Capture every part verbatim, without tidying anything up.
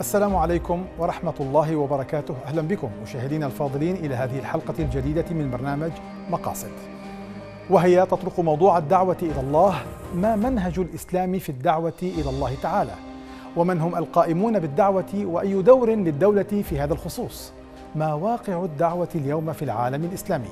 السلام عليكم ورحمة الله وبركاته. أهلا بكم مشاهدينا الفاضلين إلى هذه الحلقة الجديدة من برنامج مقاصد، وهي تطرق موضوع الدعوة إلى الله. ما منهج الإسلام في الدعوة إلى الله تعالى؟ ومن هم القائمون بالدعوة؟ وأي دور للدولة في هذا الخصوص؟ ما واقع الدعوة اليوم في العالم الإسلامي؟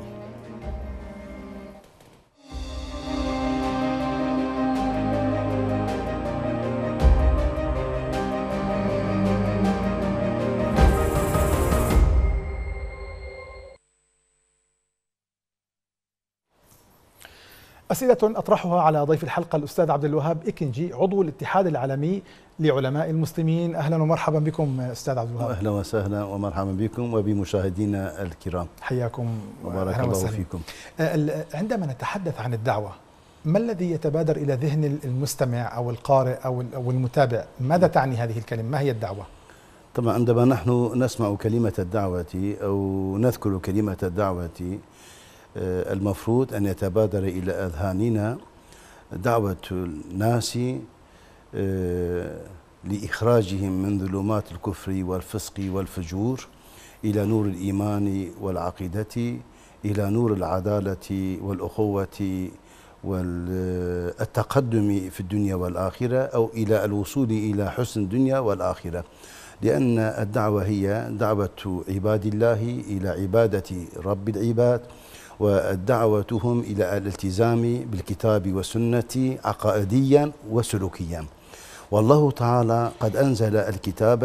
أسئلة أطرحها على ضيف الحلقة الأستاذ عبد الوهاب إكنجي، عضو الاتحاد العالمي لعلماء المسلمين. أهلا ومرحبا بكم أستاذ عبد الوهاب. أهلا وسهلا ومرحبا بكم وبمشاهدينا الكرام. حياكم وبارك الله فيكم. عندما نتحدث عن الدعوة، ما الذي يتبادر إلى ذهن المستمع أو القارئ أو المتابع؟ ماذا تعني هذه الكلمة؟ ما هي الدعوة؟ طبعا عندما نحن نسمع كلمة الدعوة أو نذكر كلمة الدعوة، المفروض أن يتبادر إلى أذهاننا دعوة الناس لإخراجهم من ظلمات الكفر والفسق والفجور إلى نور الإيمان والعقيدة، إلى نور العدالة والأخوة والتقدم في الدنيا والآخرة، أو إلى الوصول إلى حسن الدنيا والآخرة. لأن الدعوة هي دعوة عباد الله إلى عبادة رب العباد، ودعوتهم إلى الالتزام بالكتاب والسنة عقائديا وسلوكيا. والله تعالى قد أنزل الكتاب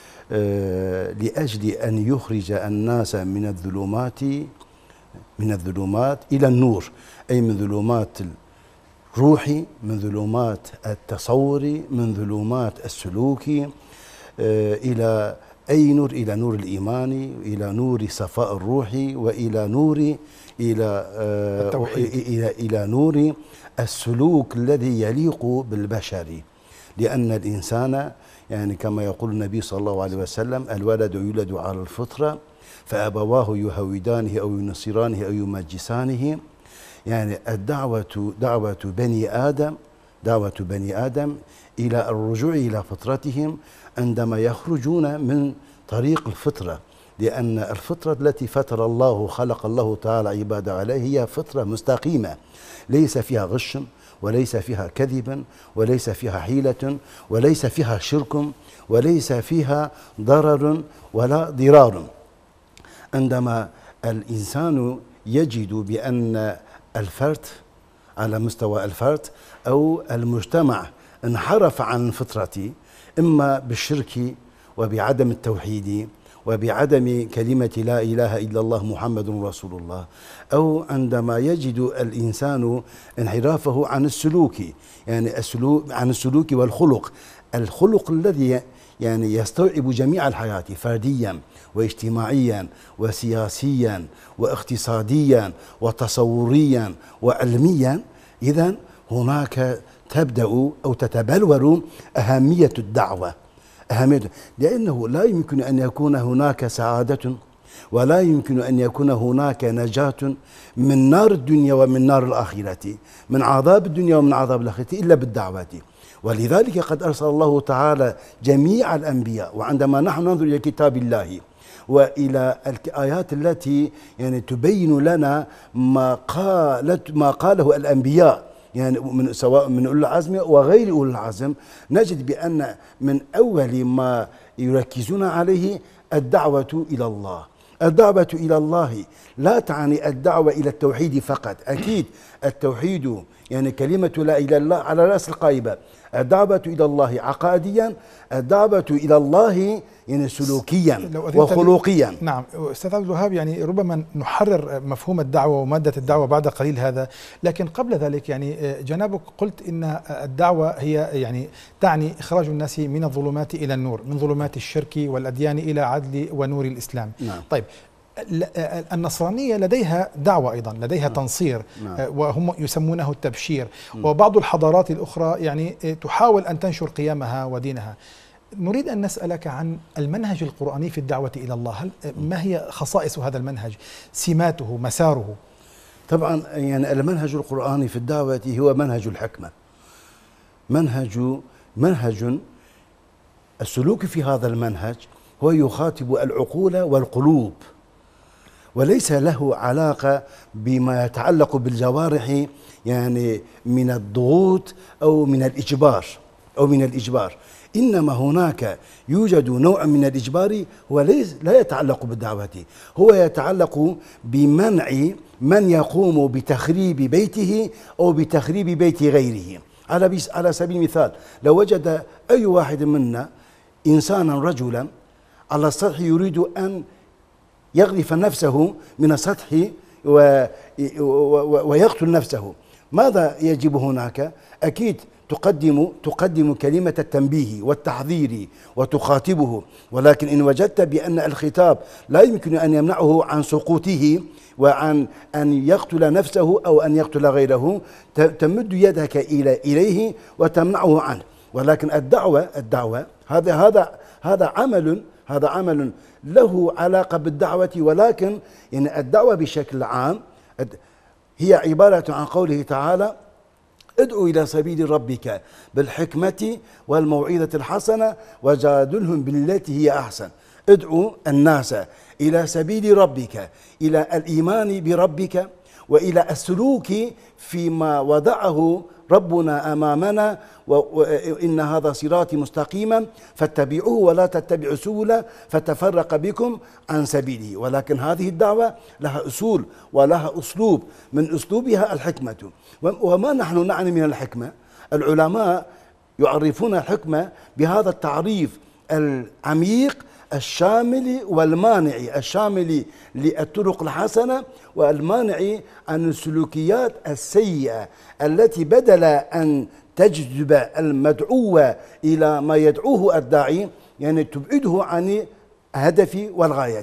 لأجل أن يخرج الناس من الظلمات من الظلمات إلى النور، أي من ظلمات الروح، من ظلمات التصور، من ظلمات السلوك، إلى أي نور؟ إلى نور الإيمان، إلى نور صفاء الروح، وإلى نور إلى إلى إلى نور السلوك الذي يليق بالبشر. لأن الإنسان يعني كما يقول النبي صلى الله عليه وسلم: الولد يولد على الفطرة فأبواه يهودانه أو ينصرانه أو يمجسانه. يعني الدعوة دعوة بني آدم دعوة بني آدم إلى الرجوع إلى فطرتهم عندما يخرجون من طريق الفطرة. لأن الفطرة التي فطر الله خلق الله تعالى عباده عليه هي فطرة مستقيمة، ليس فيها غش، وليس فيها كذب، وليس فيها حيلة، وليس فيها شرك، وليس فيها ضرر ولا ضرار. عندما الإنسان يجد بأن الفرد على مستوى الفرد أو المجتمع انحرف عن الفطرة، إما بالشرك وبعدم التوحيد وبعدم كلمة لا إله إلا الله محمد رسول الله، أو عندما يجد الإنسان انحرافه عن السلوك، يعني السلوك عن السلوك والخلق، الخلق الذي يعني يستوعب جميع الحياة فرديا واجتماعيا وسياسيا واقتصاديا وتصوريا وعلميا. إذن هناك تبدأ أو تتبلور أهمية الدعوة. أهمية لأنه لا يمكن أن يكون هناك سعادة، ولا يمكن أن يكون هناك نجاة من نار الدنيا ومن نار الآخرة، من عذاب الدنيا ومن عذاب الآخرة، إلا بالدعوة. ولذلك قد أرسل الله تعالى جميع الأنبياء. وعندما نحن ننظر إلى كتاب الله وإلى الآيات التي يعني تبين لنا ما قالت ما قاله الأنبياء، يعني من سواء من أولي العزم وغير أولي العزم، نجد بأن من أول ما يركزون عليه الدعوة إلى الله. الدعوة إلى الله لا تعني الدعوة إلى التوحيد فقط، أكيد التوحيد يعني كلمة لا إله إلا الله على رأس القائمة. الدعوة إلى الله عقائديا، الدعوة إلى الله يعني سلوكيا وخلقيا. نعم أستاذ عبد الوهاب، يعني ربما نحرر مفهوم الدعوة ومادة الدعوة بعد قليل هذا، لكن قبل ذلك يعني جنابك قلت إن الدعوة هي يعني تعني إخراج الناس من الظلمات إلى النور، من ظلمات الشرك والأديان إلى عدل ونور الإسلام. نعم. طيب النصرانية لديها دعوة أيضا، لديها نعم. تنصير، نعم. وهم يسمونه التبشير، م. وبعض الحضارات الأخرى يعني تحاول أن تنشر قيمها ودينها. نريد أن نسألك عن المنهج القرآني في الدعوة إلى الله. هل ما هي خصائص هذا المنهج، سماته، مساره؟ طبعا يعني المنهج القرآني في الدعوة هو منهج الحكمة، منهج منهج السلوك في هذا المنهج هو يخاطب العقول والقلوب، وليس له علاقة بما يتعلق بالجوارح، يعني من الضغوط أو من الإجبار أو من الإجبار إنما هناك يوجد نوع من الإجبار هو ليس لا يتعلق بالدعوة، هو يتعلق بمنع من يقوم بتخريب بيته أو بتخريب بيت غيره. على على سبيل المثال، لو وجد أي واحد منا إنسانا رجلا على السطح يريد أن يغرف نفسه من السطح ويقتل نفسه، ماذا يجب هناك؟ أكيد تقدم تقدم كلمة التنبيه والتحذير وتخاطبه، ولكن إن وجدت بأن الخطاب لا يمكن أن يمنعه عن سقوطه وعن أن يقتل نفسه أو أن يقتل غيره، تمد يدك إلى إليه وتمنعه عنه. ولكن الدعوة الدعوة هذا هذا هذا عمل هذا عمل له علاقة بالدعوة، ولكن يعني الدعوة بشكل عام هي عبارة عن قوله تعالى: ادعو إلى سبيل ربك بالحكمة والموعظة الحسنة وجادلهم بالتي هي أحسن. ادعو الناس إلى سبيل ربك، إلى الإيمان بربك وإلى السلوك فيما وضعه ربنا أمامنا، وإن هذا صراطي مستقيما فاتبعوه ولا تتبعوا السبل فتفرق بكم عن سبيله. ولكن هذه الدعوة لها أصول ولها أسلوب، من أسلوبها الحكمة. وما نحن نعني من الحكمة؟ العلماء يعرفون الحكمة بهذا التعريف العميق الشامل والمانع، الشامل للطرق الحسنة والمانع عن السلوكيات السيئة التي بدل أن تجذب المدعو إلى ما يدعوه الداعي يعني تبعده عن الهدف والغاية.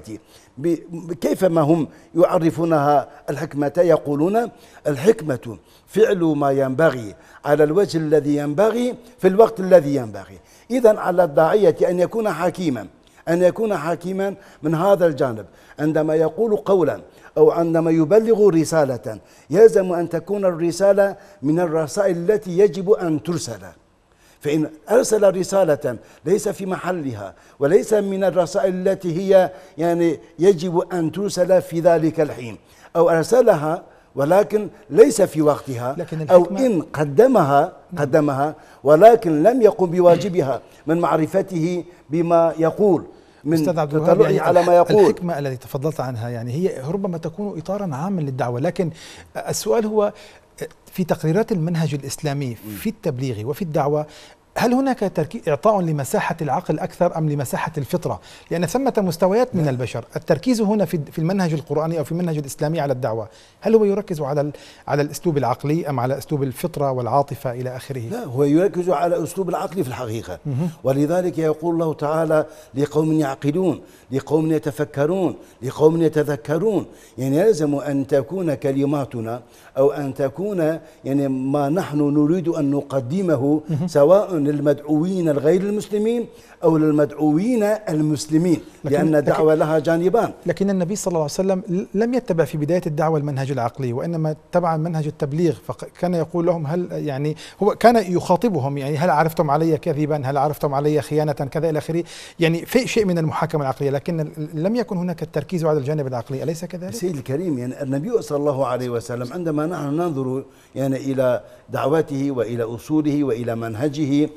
كيفما هم يعرفونها الحكمة؟ يقولون: الحكمة فعل ما ينبغي على الوجه الذي ينبغي في الوقت الذي ينبغي. إذن على الداعية أن يكون حكيما، أن يكون حكيما من هذا الجانب. عندما يقول قولا أو عندما يبلغ رسالة يلزم أن تكون الرسالة من الرسائل التي يجب أن ترسل، فإن أرسل رسالة ليس في محلها وليس من الرسائل التي هي يعني يجب أن ترسل في ذلك الحين، أو أرسلها ولكن ليس في وقتها، أو إن قدمها قدمها ولكن لم يقم بواجبها من معرفته بما يقول، من تطلعه يعني على ما يقول. الحكمة التي تفضلت عنها يعني هي ربما تكون إطارا عاما للدعوة، لكن السؤال هو في تقريرات المنهج الإسلامي في التبليغ وفي الدعوة، هل هناك تركيز إعطاء لمساحة العقل أكثر أم لمساحة الفطرة؟ لأن ثمة مستويات من البشر. التركيز هنا في في المنهج القرآني أو في المنهج الإسلامي على الدعوة، هل هو يركز على على الأسلوب العقلي أم على أسلوب الفطرة والعاطفة إلى آخره؟ لا، هو يركز على أسلوب العقل في الحقيقة. ولذلك يقول الله تعالى: لقوم يعقلون، لقوم يتفكرون، لقوم يتذكرون. يعني يلزم أن تكون كلماتنا أو أن تكون يعني ما نحن نريد أن نقدمه سواء للمدعوين الغير المسلمين أو للمدعوين المسلمين، لأن الدعوة لها جانبان. لكن النبي صلى الله عليه وسلم لم يتبع في بداية الدعوة المنهج العقلي، وإنما اتبع منهج التبليغ، فكان يقول لهم هل يعني هو كان يخاطبهم يعني هل عرفتم علي كذبا، هل عرفتم علي خيانة، كذا إلى آخره، يعني في شيء من المحاكمة العقلية، لكن لم يكن هناك التركيز على الجانب العقلي، أليس كذلك؟ سيد الكريم، يعني النبي صلى الله عليه وسلم عندما نحن ننظر يعني إلى دعوته وإلى أصوله وإلى منهجه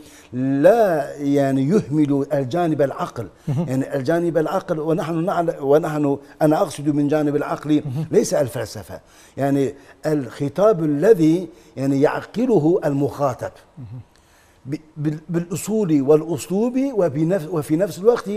لا يعني يهمل الجانب العقل، يعني الجانب العقل، ونحن نعلم ونحن أنا أقصد من جانب العقل ليس الفلسفة، يعني الخطاب الذي يعني يعقله المخاطب بالأصول والأسلوب، وفي نفس الوقت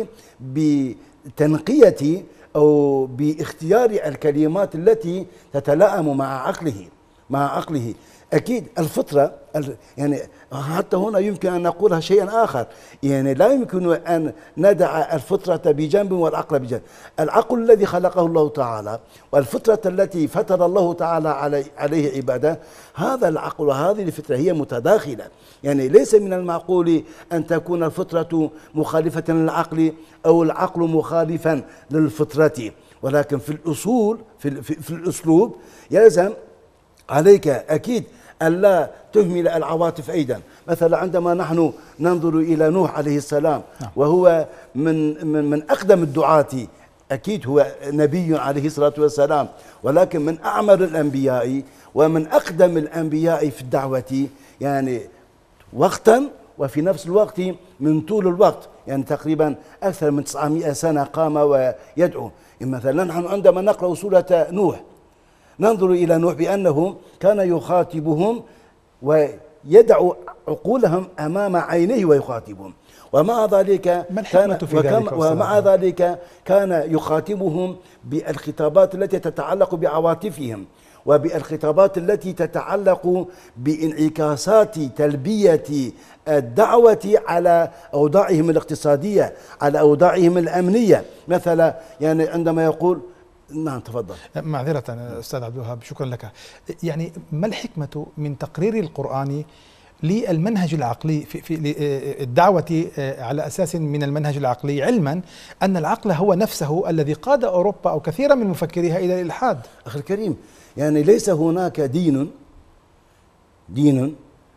بتنقية أو باختيار الكلمات التي تتلائم مع عقله مع عقله. أكيد الفطرة يعني حتى هنا يمكن أن نقولها شيئا آخر، يعني لا يمكن أن ندع الفطرة بجنب والعقل بجنب. العقل الذي خلقه الله تعالى والفطرة التي فطر الله تعالى عليه عباده، هذا العقل وهذه الفطرة هي متداخلة. يعني ليس من المعقول أن تكون الفطرة مخالفة للعقل أو العقل مخالفا للفطرة، ولكن في الأصول في, في, في الأسلوب يلزم عليك أكيد ألا تهمل العواطف أيضا. مثلا عندما نحن ننظر إلى نوح عليه السلام وهو من من من أقدم الدعاة، أكيد هو نبي عليه الصلاة والسلام، ولكن من أعمر الأنبياء ومن أقدم الأنبياء في الدعوة يعني وقتا، وفي نفس الوقت من طول الوقت، يعني تقريبا أكثر من تسعمائة سنة قام ويدعو. مثلا نحن عندما نقرأ سورة نوح ننظر إلى نوح بأنه كان يخاطبهم ويدع عقولهم أمام عينيه ويخاطبهم، ومع ذلك ما الحكمة في ذلك؟ ومع ذلك كان يخاطبهم بالخطابات التي تتعلق بعواطفهم، وبالخطابات التي تتعلق بانعكاسات تلبية الدعوة على أوضاعهم الاقتصادية، على أوضاعهم الأمنية. مثلا يعني عندما يقول، نعم تفضل. معذرة أستاذ عبد الوهاب، شكرا لك. يعني ما الحكمة من تقرير القرآن للمنهج العقلي في, في الدعوة على أساس من المنهج العقلي، علما أن العقل هو نفسه الذي قاد أوروبا أو كثيرا من مفكريها إلى الإلحاد؟ أخي الكريم، يعني ليس هناك دين دين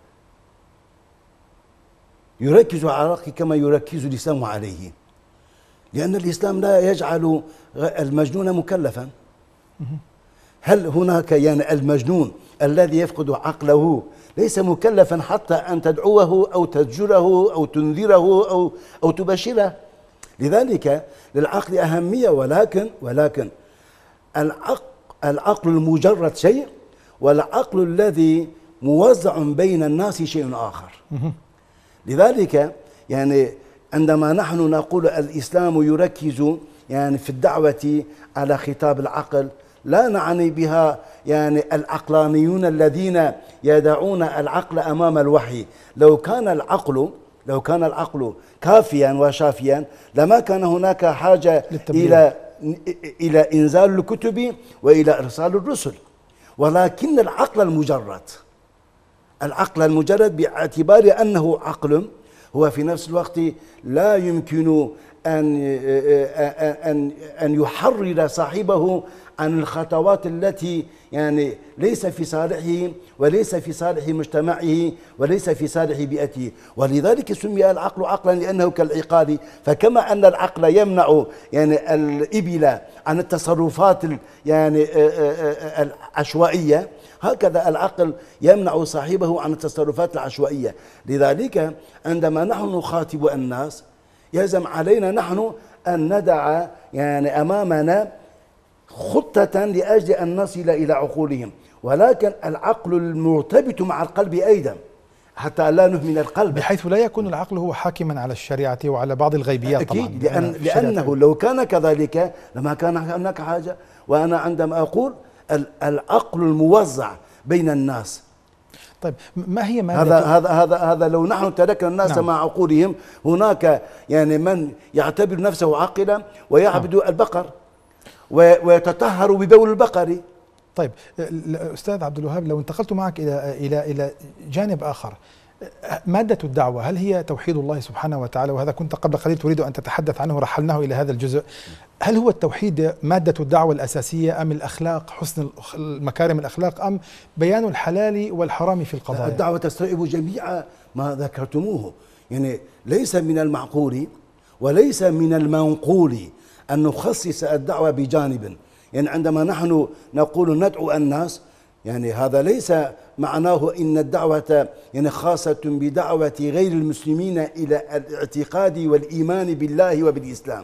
يركز على العقل كما يركز الإسلام عليه، لأن الإسلام لا يجعل المجنون مكلفا. هل هناك يعني المجنون الذي يفقد عقله ليس مكلفا حتى أن تدعوه أو تزجره أو تنذره أو أو تبشره؟ لذلك للعقل أهمية، ولكن ولكن العقل العقل المجرد شيء، والعقل الذي موزع بين الناس شيء آخر. لذلك يعني عندما نحن نقول الإسلام يركز يعني في الدعوة على خطاب العقل، لا نعني بها يعني العقلانيون الذين يدعون العقل أمام الوحي. لو كان العقل لو كان العقل كافيا وشافيا لما كان هناك حاجة إلى إلى إنزال الكتب وإلى إرسال الرسل. ولكن العقل المجرد العقل المجرد باعتبار أنه عقل هو في نفس الوقت لا يمكن أن أن أن يحرر صاحبه عن الخطوات التي يعني ليس في صالحه وليس في صالح مجتمعه وليس في صالح بيئته. ولذلك سمي العقل عقلا لأنه كالعقال. فكما أن العقل يمنع يعني الإبل عن التصرفات يعني العشوائية، هكذا العقل يمنع صاحبه عن التصرفات العشوائية. لذلك عندما نحن نخاطب الناس يلزم علينا نحن أن ندع يعني أمامنا خطة لأجل أن نصل إلى عقولهم، ولكن العقل المرتبط مع القلب أيضا حتى لا نهمل القلب، بحيث لا يكون العقل هو حاكما على الشريعة وعلى بعض الغيبيات. أكيد، طبعا لأن لأنه لو كان كذلك لما كان هناك حاجة. وأنا عندما أقول العقل الموزع بين الناس، طيب ما هي هذا هذا هذا هذا لو نحن تركنا الناس نعم. مع عقولهم، هناك يعني من يعتبر نفسه عاقلا ويعبد نعم. البقر ويتطهر ببول البقر. طيب أستاذ عبد الوهاب، لو انتقلت معك إلى إلى إلى جانب آخر، مادة الدعوة هل هي توحيد الله سبحانه وتعالى؟ وهذا كنت قبل قليل تريد أن تتحدث عنه، رحلناه إلى هذا الجزء. هل هو التوحيد مادة الدعوة الأساسية، أم الأخلاق، حسن المكارم الأخلاق، أم بيان الحلال والحرام في القضايا؟ الدعوة تستوعب جميع ما ذكرتموه، يعني ليس من المعقول وليس من المنقول أن نخصص الدعوة بجانب. يعني عندما نحن نقول ندعو الناس، يعني هذا ليس معناه إن الدعوة يعني خاصة بدعوة غير المسلمين إلى الاعتقاد والإيمان بالله وبالإسلام.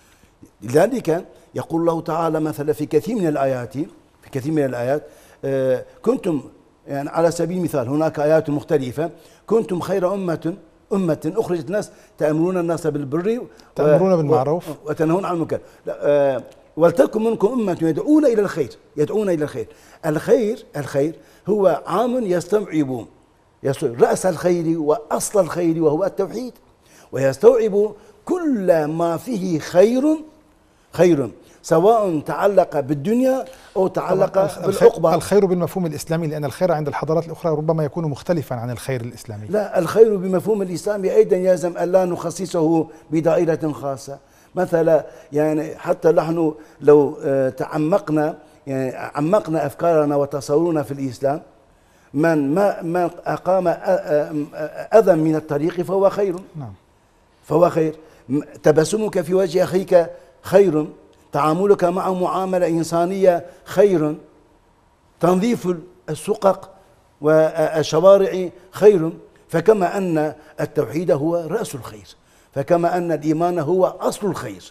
لذلك يقول الله تعالى مثلا في كثير من الآيات في كثير من الآيات آه كنتم، يعني على سبيل المثال هناك آيات مختلفة، كنتم خير أمة أمة أخرجت الناس تأمرون الناس بالبر تأمرون بالمعروف وتنهون عن المنكر، آه ولتكن منكم أمة يدعون إلى الخير يدعون إلى الخير. الخير الخير هو عام يستوعب رأس الخير وأصل الخير وهو التوحيد، ويستوعب كل ما فيه خير خير سواء تعلق بالدنيا أو تعلق بالعقبة. الخير بالمفهوم الإسلامي، لأن الخير عند الحضارات الأخرى ربما يكون مختلفا عن الخير الإسلامي. لا، الخير بمفهوم الإسلامي أيضا يلزم أن لا نخصصه بدائرة خاصة. مثلا يعني حتى نحن لو تعمقنا يعني عمقنا أفكارنا وتصورنا في الإسلام، من ما من أقام أذى من الطريق فهو خير. نعم. فهو خير. تبسمك في وجه أخيك خير، تعاملك معه معاملة إنسانية خير، تنظيف السقق والشوارع خير. فكما أن التوحيد هو رأس الخير، فكما أن الإيمان هو أصل الخير.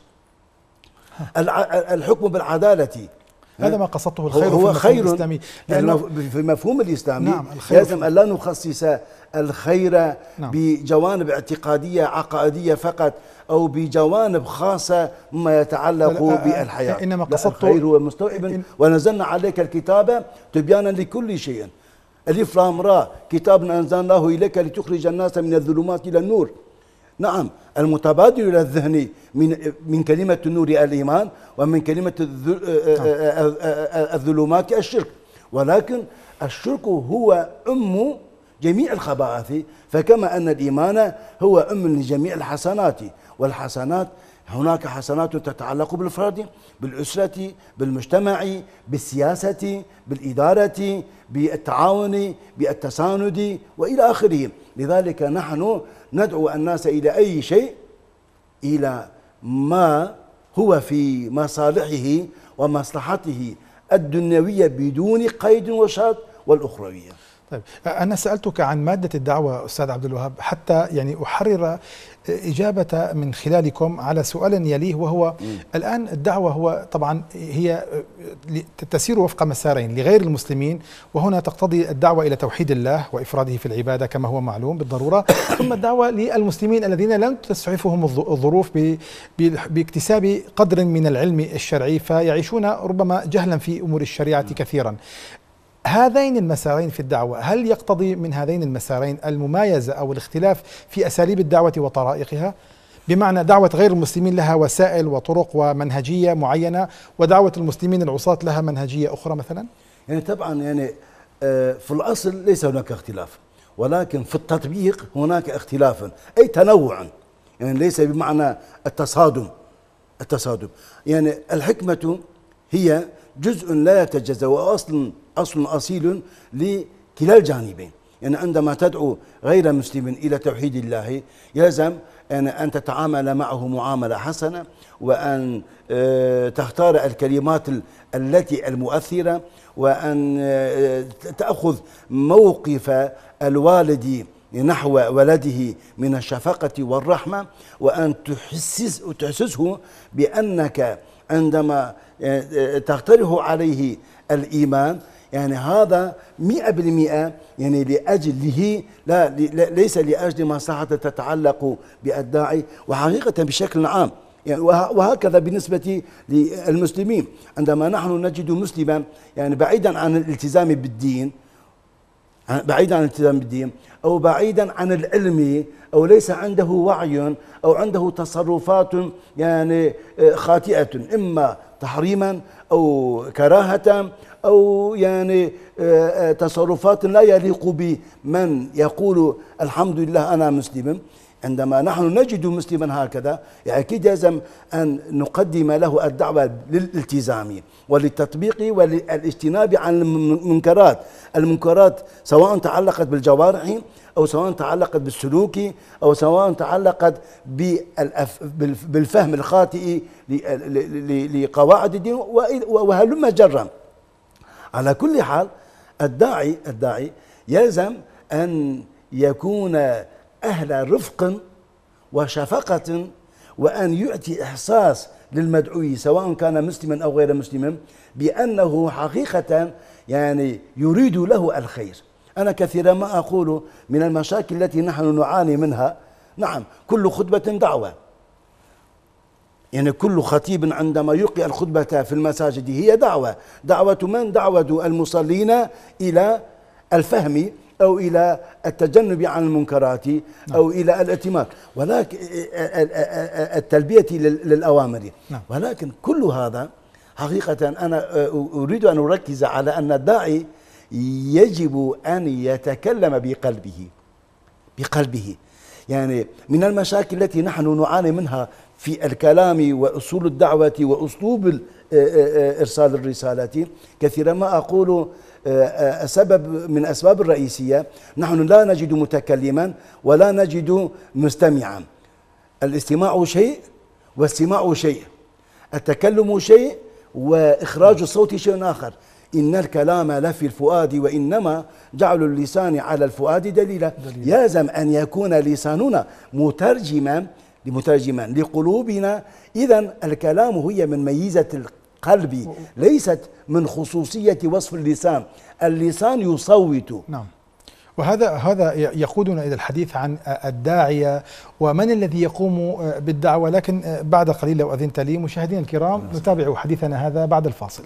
الحكم بالعدالة هذا ما قصدته الخير هو في خير الإسلامي، في المفهوم الإسلامي. نعم، لازم أن لا نخصص الخير نعم. بجوانب اعتقادية عقائدية فقط أو بجوانب خاصة مما يتعلق بالحياة. إنما قصدته الخير هو مستوعب. إن ونزلنا عليك الكتاب تبيانا لكل شيء. ألف لام را كتاب أنزلناه إليك لتخرج الناس من الظلمات إلى النور. نعم، المتبادل إلى الذهن من من كلمة النور الإيمان، ومن كلمة الظلمات الشرك، ولكن الشرك هو أم جميع الخبائث، فكما أن الإيمان هو أم لجميع الحسنات. والحسنات هناك حسنات تتعلق بالفرد، بالأسرة، بالمجتمع، بالسياسة، بالإدارة، بالتعاون، بالتساند وإلى آخره. لذلك نحن ندعو الناس إلى أي شيء، إلى ما هو في مصالحه ومصلحته الدنيوية بدون قيد وشرط، والأخروية. طيب، أنا سألتك عن مادة الدعوة أستاذ عبد الوهاب حتى يعني أحرر إجابة من خلالكم على سؤال يليه، وهو م. الآن الدعوة هو طبعا هي تسير وفق مسارين لغير المسلمين، وهنا تقتضي الدعوة إلى توحيد الله وإفراده في العبادة كما هو معلوم بالضرورة، ثم الدعوة للمسلمين الذين لم تسعفهم الظروف باكتساب قدر من العلم الشرعي، فيعيشون ربما جهلا في أمور الشريعة م. كثيرا. هذين المسارين في الدعوة، هل يقتضي من هذين المسارين الممايزة أو الاختلاف في أساليب الدعوة وطرائقها؟ بمعنى دعوة غير المسلمين لها وسائل وطرق ومنهجية معينة، ودعوة المسلمين العصاة لها منهجية أخرى مثلا؟ يعني طبعا يعني في الأصل ليس هناك اختلاف، ولكن في التطبيق هناك اختلاف، أي تنوع، يعني ليس بمعنى التصادم. التصادم يعني الحكمة هي جزء لا يتجزأ وأصل أصل أصيل لكلا الجانبين. يعني عندما تدعو غير مسلم إلى توحيد الله يلزم أن أن تتعامل معه معاملة حسنة، وأن تختار الكلمات التي المؤثرة، وأن تأخذ موقف الوالد نحو ولده من الشفقة والرحمة، وأن تحسس تحسسه بأنك عندما تقترح عليه الإيمان يعني هذا مئة بالمئة يعني لأجله، لا ليس لأجل مصلحة تتعلق بالداعي. وحقيقة بشكل عام يعني وهكذا بالنسبة للمسلمين، عندما نحن نجد مسلما يعني بعيدا عن الالتزام بالدين، بعيدا عن الالتزام بالدين أو بعيدا عن العلم، أو ليس عنده وعي، أو عنده تصرفات يعني خاطئة، إما تحريما أو كراهة أو يعني تصرفات لا يليق بمن يقول الحمد لله أنا مسلم. عندما نحن نجد مسلما هكذا يعني أكيد لازم أن نقدم له الدعوة للالتزام وللتطبيق والاجتناب عن المنكرات. المنكرات سواء تعلقت بالجوارح أو سواء تعلقت بالسلوك أو سواء تعلقت بالفهم الخاطئ لقواعد الدين وهلم جرا. على كل حال الداعي الداعي يلزم أن يكون أهل رفق وشفقة، وأن يعطي إحساس للمدعو سواء كان مسلما أو غير مسلم بأنه حقيقة يعني يريد له الخير. أنا كثيرا ما أقول من المشاكل التي نحن نعاني منها، نعم كل خطبة دعوة، يعني كل خطيب عندما يلقي الخطبة في المساجد هي دعوة. دعوة من؟ دعوة المصلين إلى الفهم أو إلى التجنب عن المنكرات أو إلى الائتمار، ولكن التلبية للأوامر. ولكن كل هذا حقيقة أنا أريد أن أركز على أن الداعي يجب أن يتكلم بقلبه بقلبه. يعني من المشاكل التي نحن نعاني منها في الكلام وأصول الدعوة وأسلوب إرسال الرسالة. كثيرا ما أقول سبب من أسباب الرئيسية نحن لا نجد متكلما ولا نجد مستمعا. الاستماع شيء والسماع شيء، التكلم شيء وإخراج الصوت شيء آخر. إن الكلام لفي الفؤاد وإنما جعل اللسان على الفؤاد دليلا. دليل. يلزم أن يكون لساننا مترجما لمترجما لقلوبنا. إذن الكلام هي من ميزة القلب، ليست من خصوصية وصف اللسان. اللسان يصوت. نعم. وهذا هذا يقودنا إلى الحديث عن الداعية ومن الذي يقوم بالدعوة، لكن بعد قليل لو أذنت لي مشاهدينا الكرام نتابع حديثنا هذا بعد الفاصل.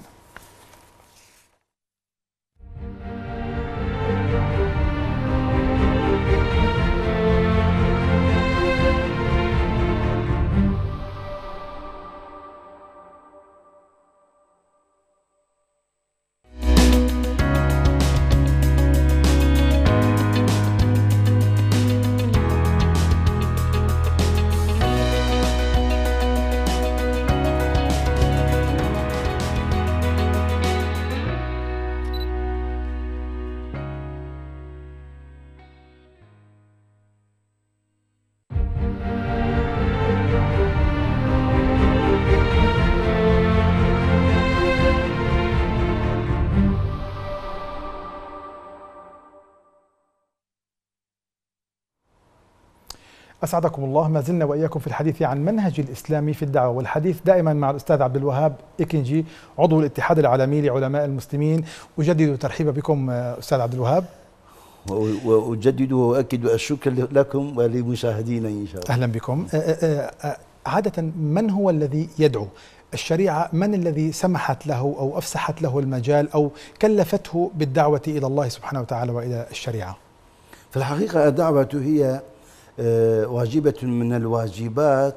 أسعدكم الله. ما زلنا وإياكم في الحديث عن منهج الإسلام في الدعوة، والحديث دائما مع الأستاذ عبد الوهاب إكنجي عضو الاتحاد العالمي لعلماء المسلمين. أجدد ترحيبا بكم أستاذ عبد الوهاب، وأجدد وأؤكد الشكر لكم ولمشاهدينا إن شاء الله. أهلا بكم. عادة من هو الذي يدعو؟ الشريعة من الذي سمحت له أو أفسحت له المجال أو كلفته بالدعوة إلى الله سبحانه وتعالى وإلى الشريعة؟ في الحقيقة الدعوة هي واجبة من الواجبات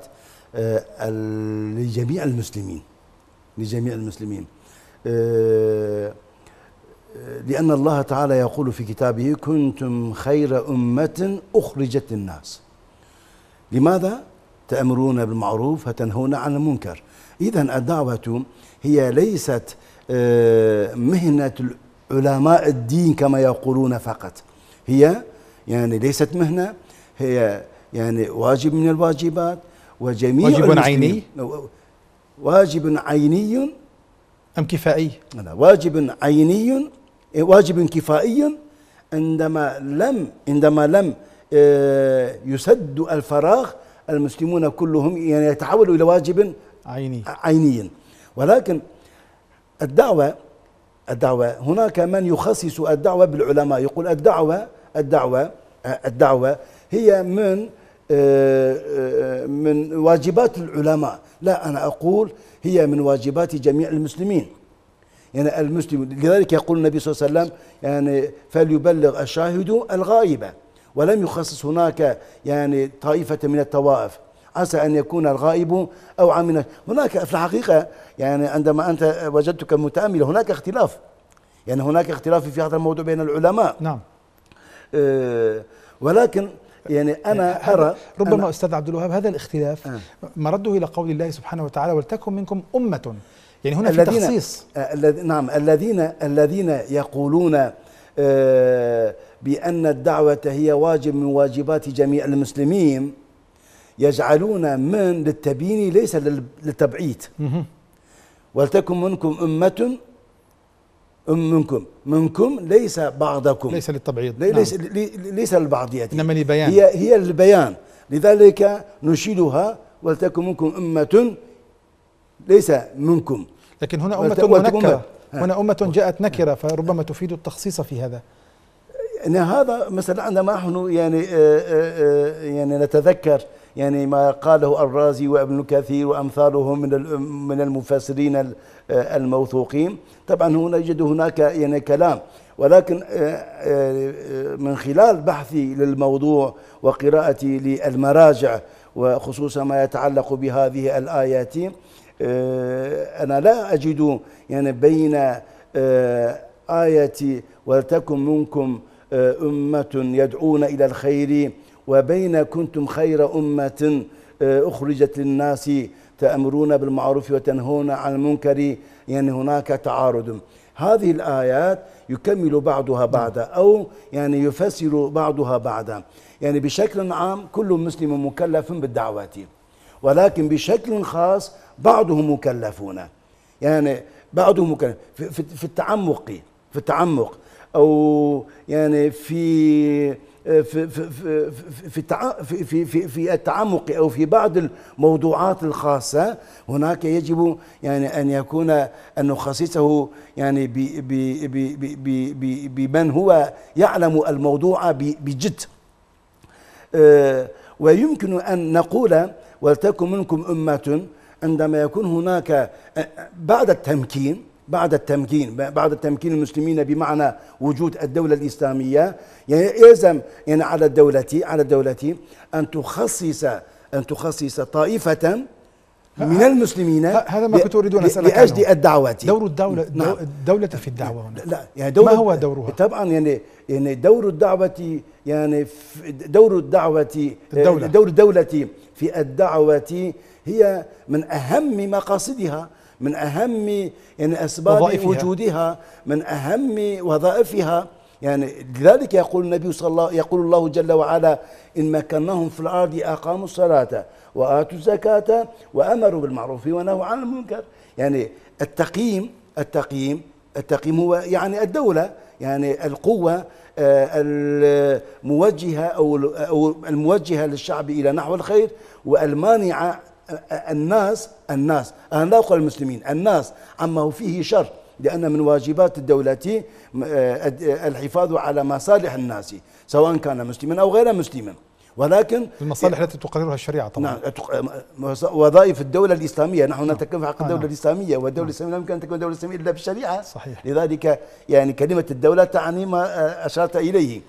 لجميع المسلمين لجميع المسلمين لأن الله تعالى يقول في كتابه: كنتم خير أمة أخرجت للناس. لماذا؟ تأمرون بالمعروف وتنهون عن المنكر. إذن الدعوة هي ليست مهنة علماء الدين كما يقولون فقط، هي يعني ليست مهنة، هي يعني واجب من الواجبات. وجميع واجب عيني واجب عيني أم كفائي؟ لا، واجب عيني واجب كفائي. عندما لم عندما لم يسد الفراغ المسلمون كلهم يعني يتحولوا إلى واجب عيني عيني. ولكن الدعوة الدعوة هناك من يخصص الدعوة بالعلماء، يقول الدعوة الدعوة الدعوة هي من من واجبات العلماء. لا، أنا أقول هي من واجبات جميع المسلمين. يعني المسلم، لذلك يقول النبي صلى الله عليه وسلم يعني فليبلغ الشاهد الغائب، ولم يخصص هناك يعني طائفة من الطوائف، عسى أن يكون الغائب أو عمنا. هناك في الحقيقة يعني عندما أنت وجدتك متأمل هناك اختلاف، يعني هناك اختلاف في هذا الموضوع بين العلماء. نعم. أه ولكن يعني أنا أرى ربما أنا أستاذ عبد الوهاب هذا الاختلاف آه. مرده إلى قول الله سبحانه وتعالى: ولتكن منكم أمة، يعني هنا في تخصيص. آه نعم، الذين الذين يقولون آه بأن الدعوة هي واجب من واجبات جميع المسلمين يجعلون من للتبيين ليس للتبعيد. ولتكن منكم أمة أم منكم منكم ليس بعضكم، ليس للتبعيض، ليس نعم. ليس للبعضية، إنما للبيان، هي هي البيان. لذلك نشيلها: ولتكن منكم أمة ليس منكم. لكن هنا أمة ونكرة، هنا أمة جاءت نكرة، فربما تفيد التخصيص في هذا. يعني هذا مثلا عندما نحن يعني يعني نتذكر يعني ما قاله الرازي وابن كثير وامثالهم من من المفسرين الموثوقين. طبعا هنا يوجد هناك يعني كلام، ولكن من خلال بحثي للموضوع وقراءتي للمراجع وخصوصا ما يتعلق بهذه الآيات، أنا لا أجد يعني بين آية ولتكن منكم أمة يدعون إلى الخير وبين كنتم خير أمة أخرجت للناس تأمرون بالمعروف وتنهون عن المنكر، يعني هناك تعارض. هذه الآيات يكمل بعضها بعضا أو يعني يفسر بعضها بعضا. يعني بشكل عام كل مسلم مكلف بالدعوة، ولكن بشكل خاص بعضهم مكلفون، يعني بعضهم مكلف في, في, في التعمق في التعمق أو يعني في في في في في في في في التعمق أو في بعض الموضوعات الخاصة. هناك يجب يعني أن يكون أن نخصصه يعني بمن هو يعلم الموضوع بجد. ويمكن أن نقول ولتكن منكم أمة عندما يكون هناك بعد التمكين بعد التمكين بعد التمكين المسلمين بمعنى وجود الدولة الإسلامية، يعني يلزم يعني على الدولة على الدولة أن تخصص أن تخصص طائفة من المسلمين. هذا ما كنت أريد أن أسألك عنه. لأجل الدعوة. دور الدولة نعم. الدولة في الدعوة هنا. لا يعني دور ما هو دورها؟ طبعا يعني يعني دور الدعوة يعني دور الدعوة الدولة. دور الدولة في الدعوة هي من أهم مقاصدها، من أهم يعني أسباب وظائفها. وجودها، من أهم وظائفها. يعني لذلك يقول النبي صلى الله يقول الله جل وعلا: إن مكناهم في الأرض أقاموا الصلاة وآتوا الزكاة وأمروا بالمعروف ونهوا عن المنكر. يعني التقييم التقييم التقييم هو يعني الدولة، يعني القوة الموجهة أو الموجهة للشعب إلى نحو الخير، والمانعة الناس الناس أنا لا أقول المسلمين، الناس عما هو فيه شر، لأن من واجبات الدولة الحفاظ على مصالح الناس سواء كان مسلما أو غير مسلما. ولكن المصالح التي تقررها الشريعة طبعا. نعم، وظائف الدولة الإسلامية. نحن نعم. نتكلم في حق الدولة نعم. الإسلامية، والدولة الإسلامية لا يمكن أن تكون دولة إسلامية إلا بالشريعة. صحيح. لذلك يعني كلمة الدولة تعني ما أشرت إليه.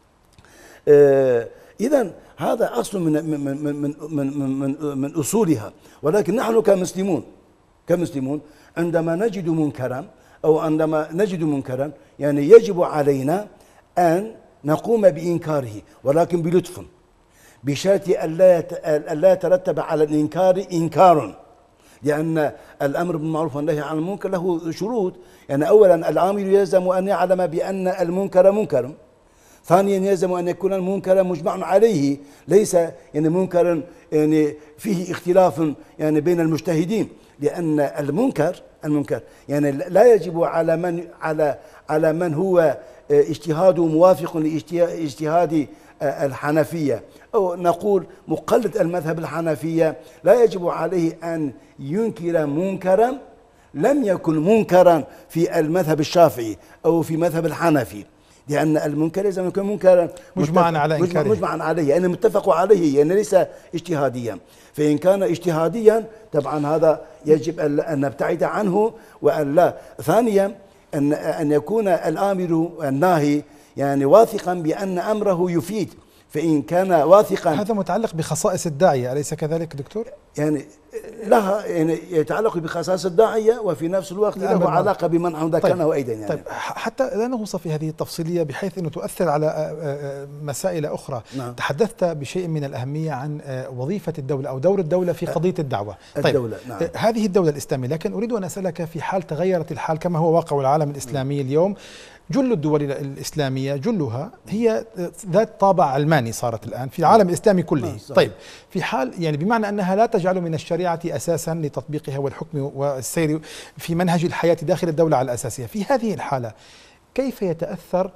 إذن هذا أصل من من من من من, من, من أصولها. ولكن نحن كمسلمون كمسلمون عندما نجد منكرا أو عندما نجد منكرا يعني يجب علينا أن نقوم بإنكاره، ولكن بلطف، بشرط ألا يترتب على الإنكار إنكار، لأن الأمر بالمعروف والنهي عن المنكر له شروط. يعني أولا العامل يلزم أن يعلم بأن المنكر منكر، ثانيا يلزم أن يكون المنكر مجمع عليه، ليس يعني منكر يعني فيه اختلاف يعني بين المجتهدين، لأن المنكر المنكر يعني لا يجب على من على على من هو اجتهاده موافق لاجتهاد الحنفية أو نقول مقلد المذهب الحنفية، لا يجب عليه أن ينكر منكرا لم يكن منكرا في المذهب الشافعي أو في مذهب الحنفي، لأن المنكر لازم يكون منكرا مجمعا على إنكاره، مجمعا عليه يعني متفق عليه، يعني ليس اجتهاديا. فإن كان اجتهاديا طبعا هذا يجب أن نبتعد عنه وأن لا. ثانيا أن أن يكون الآمر والناهي يعني واثقا بأن أمره يفيد، فإن كان واثقا. هذا متعلق بخصائص الداعية أليس كذلك دكتور؟ يعني لها يعني يتعلق بخصائص الداعية وفي نفس الوقت له علاقة بمن ذكرناه طيب أيضا. يعني طيب حتى لا نغوص في هذه التفصيلية بحيث أنه تؤثر على مسائل أخرى. نعم. تحدثت بشيء من الأهمية عن وظيفة الدولة أو دور الدولة في قضية الدعوة. طيب الدولة. نعم. هذه الدولة الإسلامية، لكن أريد أن أسألك في حال تغيرت الحال كما هو واقع العالم الإسلامي اليوم، جل الدول الإسلامية جلها هي ذات طابع علماني صارت الآن في العالم الإسلامي كله. طيب في حال يعني بمعنى أنها لا تجعل من الشريعة أساسا لتطبيقها والحكم والسير في منهج الحياة داخل الدولة على الأساسية، في هذه الحالة كيف يتأثر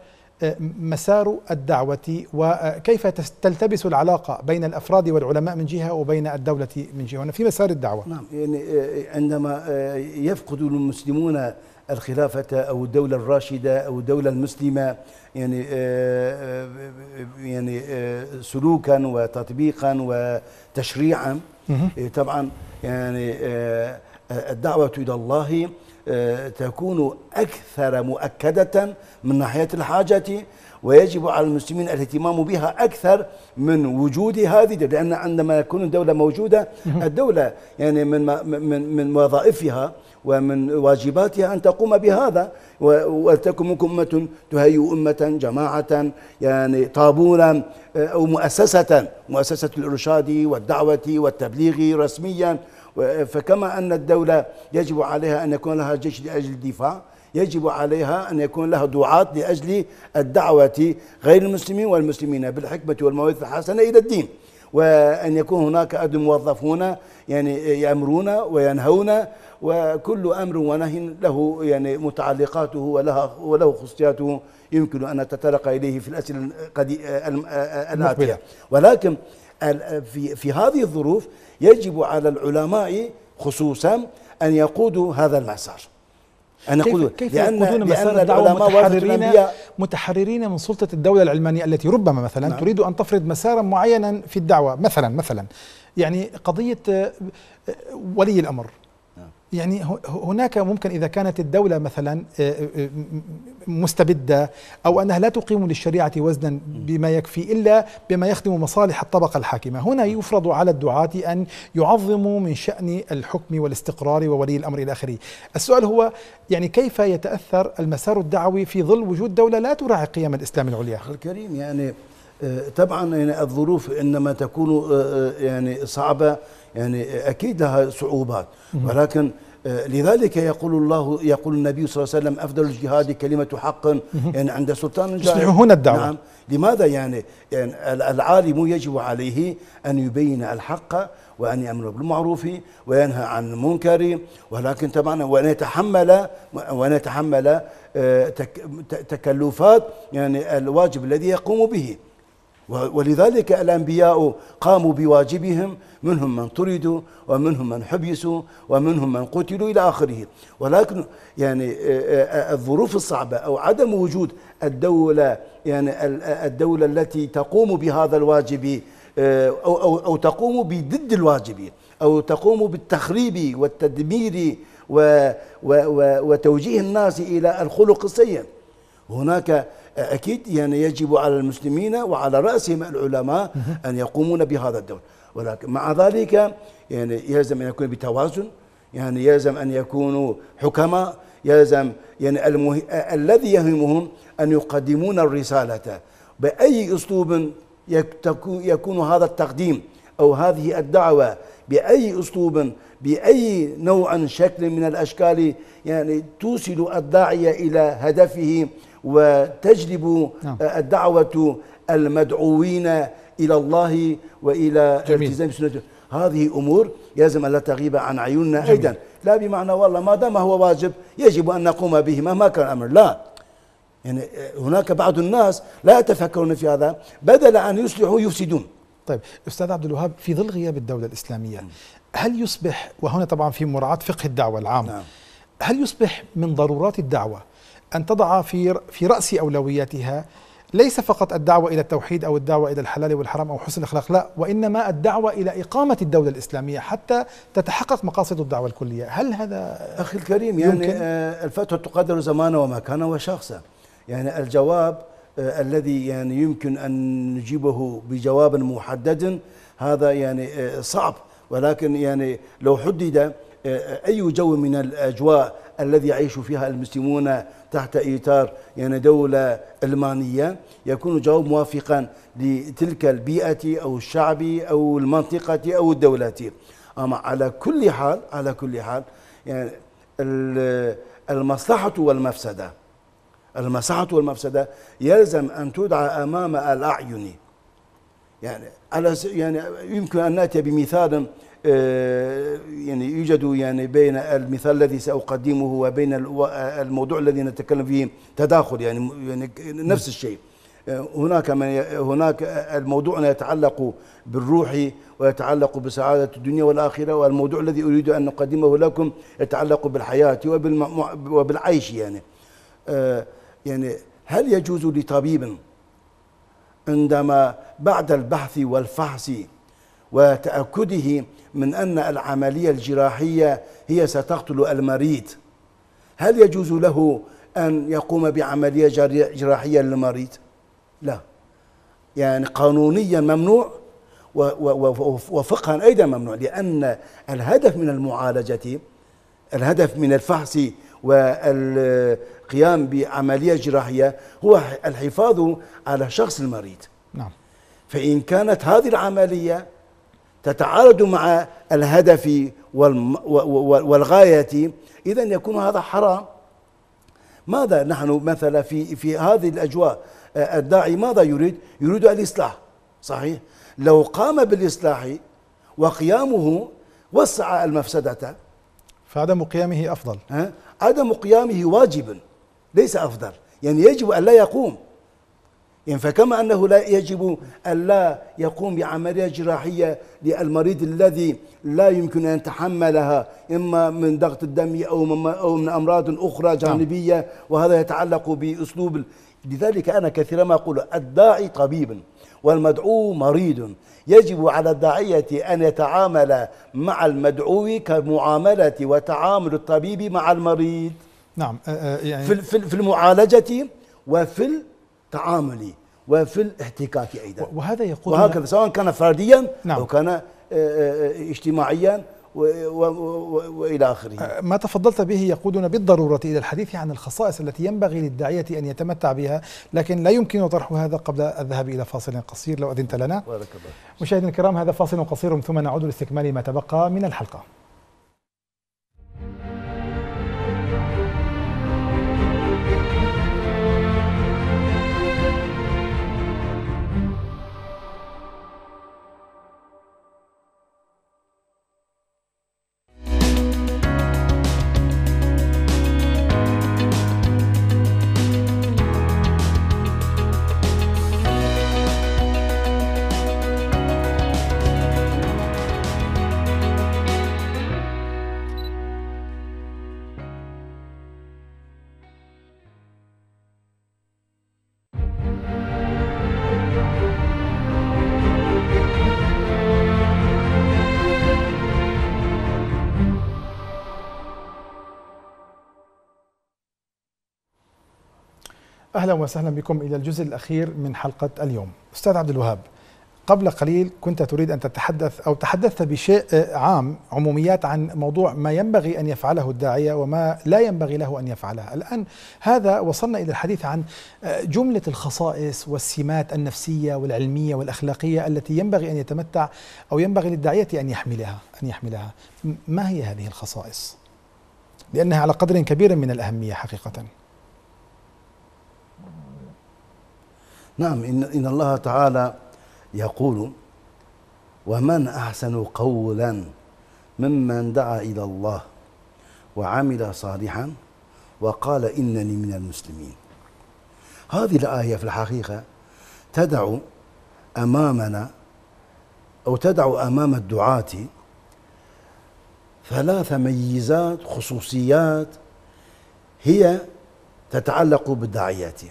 مسار الدعوة وكيف تلتبس العلاقة بين الأفراد والعلماء من جهة وبين الدولة من جهة في مسار الدعوة؟ نعم، يعني عندما يفقد المسلمون الخلافة أو الدولة الراشدة أو الدولة المسلمة يعني يعني سلوكا وتطبيقا وتشريعا، طبعا يعني الدعوة إلى الله تكون أكثر مؤكدة من ناحية الحاجة، ويجب على المسلمين الاهتمام بها أكثر من وجود هذه، لأن عندما تكون الدولة موجودة، الدولة يعني من من من وظائفها ومن واجباتها أن تقوم بهذا، ولتكن منكم أمة تهيئ أمة جماعة يعني طابونا أو مؤسسة مؤسسة الإرشاد والدعوة والتبليغ رسميا. فكما أن الدولة يجب عليها أن يكون لها جيش لأجل الدفاع، يجب عليها أن يكون لها دعاة لأجل الدعوة غير المسلمين والمسلمين بالحكمة والموعظة الحسنة إلى الدين، وأن يكون هناك أيضا موظفون يعني يأمرون وينهون، وكل أمر ونهي له يعني متعلقاته ولها وله خصوصياته يمكن أن نتطرق إليه في الأسئلة الآتية. ولكن في في هذه الظروف يجب على العلماء خصوصا أن يقودوا هذا المسار. أن يقودوا كيف يقودون مسار الدعوة متحررين متحررين من سلطة الدولة العلمانية التي ربما مثلا نعم. تريد أن تفرض مسارا معينا في الدعوة، مثلا مثلا يعني قضية ولي الأمر. يعني هناك ممكن إذا كانت الدولة مثلا مستبدة أو أنها لا تقيم للشريعة وزنا بما يكفي إلا بما يخدم مصالح الطبقة الحاكمة، هنا يفرض على الدعاة أن يعظموا من شأن الحكم والاستقرار وولي الأمر إلى آخره. السؤال هو يعني كيف يتأثر المسار الدعوي في ظل وجود دولة لا تراعي قيم الإسلام العليا؟ أخي الكريم، يعني طبعا يعني الظروف إنما تكون يعني صعبة، يعني أكيد لها صعوبات، ولكن لذلك يقول الله يقول النبي صلى الله عليه وسلم أفضل الجهاد كلمة حق يعني عند سلطان جائر. يصلحون الدعوة. نعم. لماذا يعني, يعني العالم يجب عليه أن يبين الحق وأن يأمر بالمعروف وينهى عن المنكر، ولكن طبعا وأن يتحمل وأن يتحمل تكلفات يعني الواجب الذي يقوم به. ولذلك الأنبياء قاموا بواجبهم، منهم من طردوا ومنهم من حبسوا ومنهم من قتلوا إلى آخره. ولكن يعني الظروف الصعبة أو عدم وجود الدولة يعني الدولة التي تقوم بهذا الواجب أو, أو, أو تقوم بضد الواجب أو تقوم بالتخريب والتدمير و و و وتوجيه الناس إلى الخلق السيء، هناك أكيد يعني يجب على المسلمين وعلى رأسهم العلماء أن يقومون بهذا الدور. ولكن مع ذلك يعني يلزم أن يكون بتوازن، يعني يلزم أن يكونوا حكماء، يلزم يعني المه... الذي يهمهم أن يقدمون الرسالة بأي أسلوب يكون هذا التقديم أو هذه الدعوة، بأي أسلوب بأي نوع شكل من الأشكال يعني توصل الداعية إلى هدفه وتجلب نعم. الدعوة المدعوين إلى الله وإلى التزام سنته. هذه أمور يجب أن لا تغيب عن عيوننا جميل. أيضا لا بمعنى والله ما دام هو واجب يجب أن نقوم به مهما كان الأمر، لا، يعني هناك بعض الناس لا يتفكرون في هذا، بدل أن يصلحوا يفسدون. طيب أستاذ عبد الوهاب، في ظل غياب الدولة الإسلامية هل يصبح، وهنا طبعا في مراعاة فقه الدعوة العام نعم. هل يصبح من ضرورات الدعوة أن تضع في في رأس أولوياتها ليس فقط الدعوة إلى التوحيد أو الدعوة إلى الحلال والحرام أو حسن الأخلاق، لا، وإنما الدعوة إلى إقامة الدولة الإسلامية حتى تتحقق مقاصد الدعوة الكلية؟ هل هذا أخي الكريم يعني آه الفتوى تقدر زمانا ومكانا وشخصا، يعني الجواب آه الذي يعني يمكن أن نجيبه بجواب محدد هذا يعني آه صعب، ولكن يعني لو حدد آه أي جو من الأجواء الذي يعيش فيها المسلمون تحت إطار يعني دولة علمانية يكون جواب موافقا لتلك البيئة أو الشعب أو المنطقة أو الدولة. أما على كل حال على كل حال يعني المصلحة والمفسدة المصلحة والمفسدة يلزم أن تدعى أمام الأعين. يعني على يعني يمكن أن نأتي بمثال يعني يوجد يعني بين المثال الذي سأقدمه وبين الموضوع الذي نتكلم فيه تداخل، يعني يعني نفس الشيء. هناك من هناك الموضوع يتعلق بالروح ويتعلق بسعادة الدنيا والآخرة، والموضوع الذي أريد أن نقدمه لكم يتعلق بالحياة وبالعيش. يعني يعني هل يجوز لطبيب عندما بعد البحث والفحص وتأكده من أن العملية الجراحية هي ستقتل المريض هل يجوز له أن يقوم بعملية جراحية للمريض؟ لا، يعني قانونيا ممنوع وفقها أيضا ممنوع، لأن الهدف من المعالجة، الهدف من الفحص والقيام بعملية جراحية هو الحفاظ على شخص المريض. نعم. فإن كانت هذه العملية تتعارض مع الهدف والغاية إذن يكون هذا حرام. ماذا نحن مثلا في في هذه الأجواء الداعي ماذا يريد؟ يريد الإصلاح، صحيح؟ لو قام بالإصلاح وقيامه وسع المفسدة، فعدم قيامه أفضل. ها؟ عدم قيامه واجب ليس أفضل، يعني يجب أن لا يقوم. يعني فكما أنه لا يجب أن لا يقوم بعملية جراحية للمريض الذي لا يمكن أن يتحملها إما من ضغط الدم أو من أمراض أخرى جانبية، وهذا يتعلق بأسلوب. لذلك أنا كثيرا ما أقول الداعي طبيب والمدعو مريض، يجب على الداعية أن يتعامل مع المدعو كمعاملة وتعامل الطبيب مع المريض. نعم. يعني في المعالجة وفي التعامل وفي الاحتكاك أيضا، وهذا يقول وهكذا سواء كان فرديا نعم. أو كان اجتماعيا وإلى آخره. ما تفضلت به يقودنا بالضرورة إلى الحديث عن الخصائص التي ينبغي للداعية أن يتمتع بها، لكن لا يمكن طرح هذا قبل الذهاب إلى فاصل قصير لو أذنت لنا. بارك الله. مشاهدينا الكرام، هذا فاصل قصير ثم نعود لاستكمال ما تبقى من الحلقة. أهلا وسهلا بكم إلى الجزء الأخير من حلقة اليوم. أستاذ عبد الوهاب، قبل قليل كنت تريد أن تتحدث أو تحدثت بشيء عام، عموميات عن موضوع ما ينبغي أن يفعله الداعية وما لا ينبغي له أن يفعله. الآن هذا وصلنا إلى الحديث عن جملة الخصائص والسمات النفسية والعلمية والأخلاقية التي ينبغي أن يتمتع أو ينبغي للداعية أن يحملها أن يحملها. ما هي هذه الخصائص؟ لأنها على قدر كبير من الأهمية حقيقة. نعم، إن, إن الله تعالى يقول: ومن أحسن قولا ممن دعا إلى الله وعمل صالحا وقال إنني من المسلمين. هذه الآية في الحقيقة تدع أمامنا أو تدع أمام الدعاة ثلاث ميزات خصوصيات هي تتعلق بالداعيات.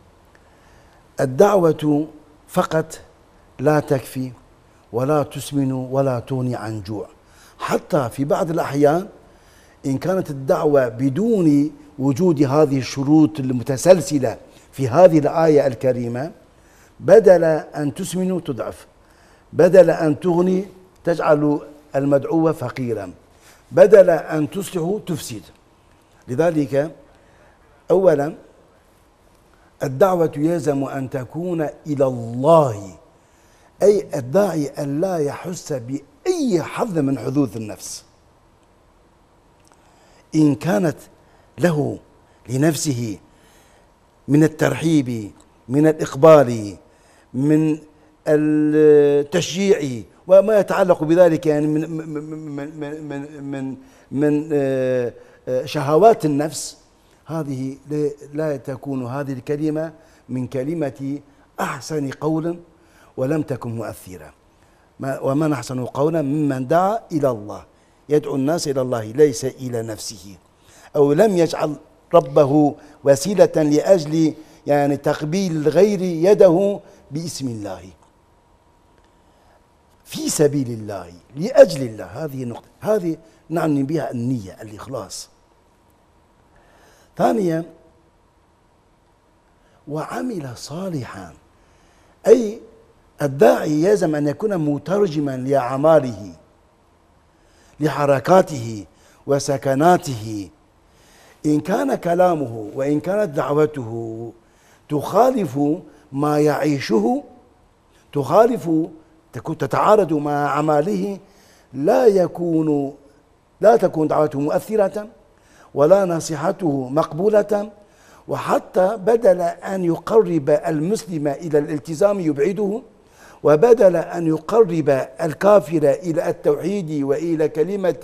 الدعوة فقط لا تكفي ولا تسمن ولا تغني عن جوع، حتى في بعض الأحيان إن كانت الدعوة بدون وجود هذه الشروط المتسلسلة في هذه الآية الكريمة، بدل أن تسمن تضعف، بدل أن تغني تجعل المدعو فقيرا، بدل أن تصلح تفسد. لذلك أولا الدعوة يلزم أن تكون إلى الله، أي الداعي أن لا يحس بأي حظ من حظوظ النفس. إن كانت له لنفسه من الترحيب، من الإقبال، من التشجيع وما يتعلق بذلك، يعني من من من من من شهوات النفس، هذه لا تكون هذه الكلمة من كلمة أحسن قولا ولم تكن مؤثرة. ومن أحسن قولا ممن دعا إلى الله، يدعو الناس إلى الله ليس إلى نفسه، أو لم يجعل ربه وسيلة لأجل يعني تقبيل الغير يده باسم الله، في سبيل الله، لأجل الله. هذه النقطة، هذه نعني بها النية، الإخلاص. ثانيا وعمل صالحا، أي الداعي يلزم أن يكون مترجما لأعماله، لحركاته وسكناته. إن كان كلامه وإن كانت دعوته تخالف ما يعيشه، تخالف تتعارض مع أعماله، لا يكون لا تكون دعوته مؤثرة ولا نصيحته مقبولة، وحتى بدل أن يقرب المسلم إلى الالتزام يبعده، وبدل أن يقرب الكافر إلى التوحيد وإلى كلمة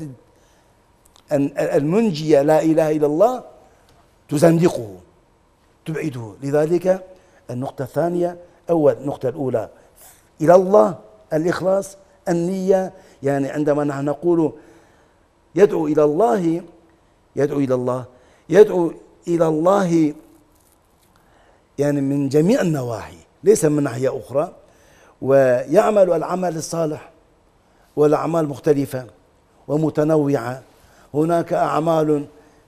المنجية لا إله إلا الله تزندقه تبعده. لذلك النقطة الثانية، أول النقطة الأولى إلى الله الإخلاص النية، يعني عندما نحن نقول يدعو إلى الله يدعو إلى الله يدعو إلى الله يعني من جميع النواحي ليس من ناحية أخرى، ويعمل العمل الصالح والأعمال مختلفة ومتنوعة. هناك أعمال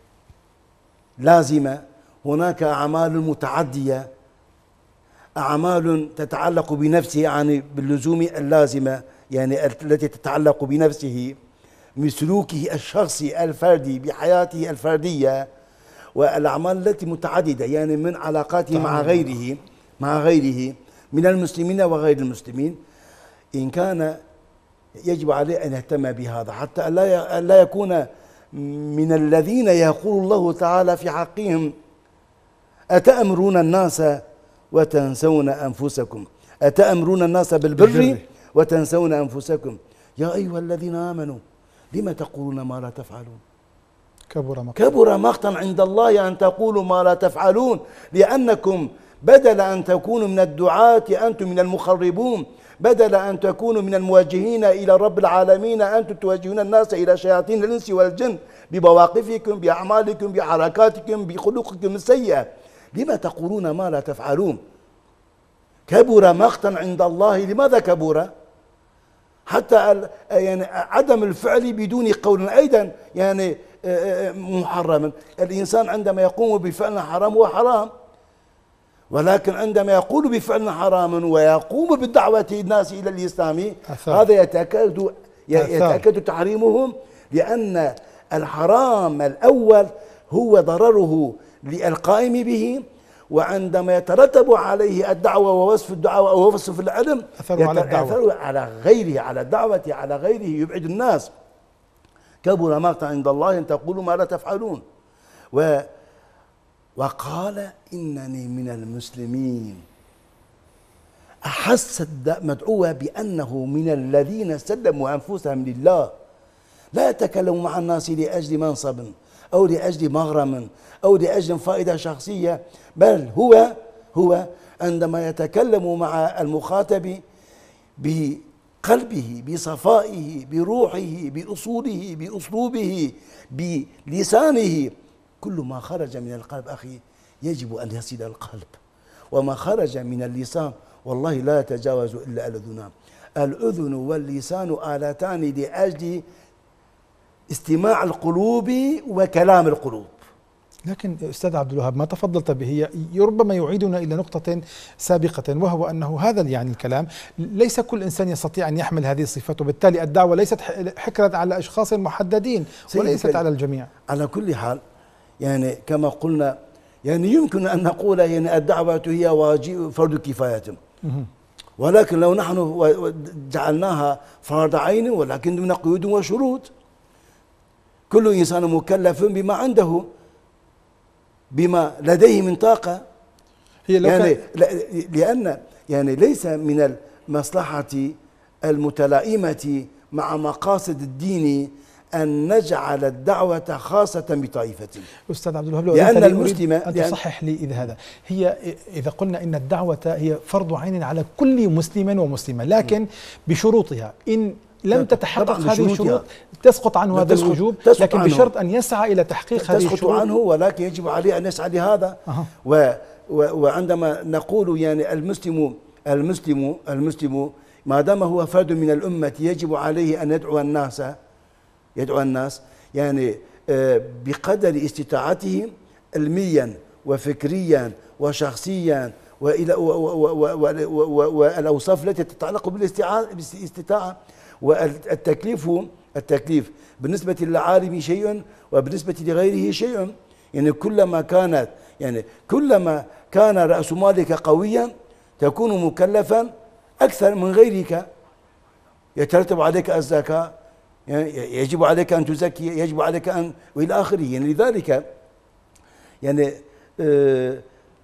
لازمة، هناك أعمال متعدية، أعمال تتعلق بنفسه يعني باللزوم اللازمة يعني التي تتعلق بنفسه من سلوكه الشخصي الفردي بحياته الفردية، والأعمال التي متعددة يعني من علاقاته مع غيره مع غيره من المسلمين وغير المسلمين. إن كان يجب عليه أن يهتم بهذا حتى لا يكون من الذين يقول الله تعالى في حقهم أتأمرون الناس وتنسون أنفسكم أتأمرون الناس بالبر وتنسون أنفسكم يا أيها الذين آمنوا لما تقولون ما لا تفعلون كبر مقتا كبر مقتا عند الله أن تقولوا ما لا تفعلون، لأنكم بدل أن تكونوا من الدعاة أنتم من المخربون، بدل أن تكونوا من الموجهين إلى رب العالمين أنتم توجهون الناس إلى شياطين الإنس والجن بمواقفكم بأعمالكم بحركاتكم بخلقكم السيئة. لما تقولون ما لا تفعلون؟ كبر مقتا عند الله. لماذا كبر؟ حتى يعني عدم الفعل بدون قول أيضا يعني محرم. الإنسان عندما يقوم بفعل حرام هو حرام، ولكن عندما يقول بفعل حرام ويقوم بالدعوة الناس إلى الإسلام هذا يتأكد يتأكد تحريمهم، لأن الحرام الأول هو ضرره للقائم به، وعندما يترتب عليه الدعوة ووصف الدعوة أو وصف العلم يتأثر على غيره على الدعوة على غيره يبعد الناس. كبر مقتا عند الله أن تقولوا ما لا تفعلون. و وقال إنني من المسلمين. أحس المدعو بأنه من الذين سلموا أنفسهم لله، لا يتكلم مع الناس لأجل منصب أو لأجل مغرم أو لأجل فائدة شخصية، بل هو هو عندما يتكلم مع المخاطب بقلبه بصفائه بروحه بأصوله بأسلوبه بلسانه، كل ما خرج من القلب أخي يجب أن يصل القلب، وما خرج من اللسان والله لا يتجاوز إلا الأذنان. الأذن واللسان آلتان لأجل استماع القلوب وكلام القلوب. لكن أستاذ عبد الوهاب ما تفضلت به ربما يعيدنا إلى نقطة سابقة، وهو أنه هذا يعني الكلام ليس كل إنسان يستطيع أن يحمل هذه الصفات، وبالتالي الدعوة ليست حكرا على أشخاص محددين وليست على الجميع. على كل حال يعني كما قلنا يعني يمكن أن نقول يعني الدعوة هي واجب فرض كفاية، ولكن لو نحن جعلناها فرض عين ولكن من قيود وشروط. كل إنسان مكلف بما عنده بما لديه من طاقة. هي لو يعني كان لأن يعني ليس من المصلحة المتلائمة مع مقاصد الدين أن نجعل الدعوة خاصة بطائفة. أستاذ عبد الوهاب لأن المسلم أن تصحح لي إذا هذا هي إذا قلنا إن الدعوة هي فرض عين على كل مسلم ومسلمة، لكن بشروطها، إن لم تتحقق هذه الشروط تسقط عنه هذا الوجوب، لكن عنه. بشرط أن يسعى إلى تحقيق هذه الشروط. تسقط عنه ولكن يجب عليه أن يسعى لهذا. أه. و وعندما نقول يعني المسلم المسلم المسلم ما دام هو فرد من الأمة يجب عليه أن يدعو الناس يدعو الناس يعني بقدر استطاعته علميا وفكريا وشخصيا وإلى والأوصاف التي تتعلق بالاستطاعة. والتكليف التكليف بالنسبة للعالم شيء وبالنسبة لغيره شيء. يعني كلما كانت يعني كلما كان رأس مالك قويا تكون مكلفا أكثر من غيرك. يترتب عليك الزكاة، يعني يجب عليك أن تزكي، يجب عليك أن وإلى آخره. يعني لذلك يعني آه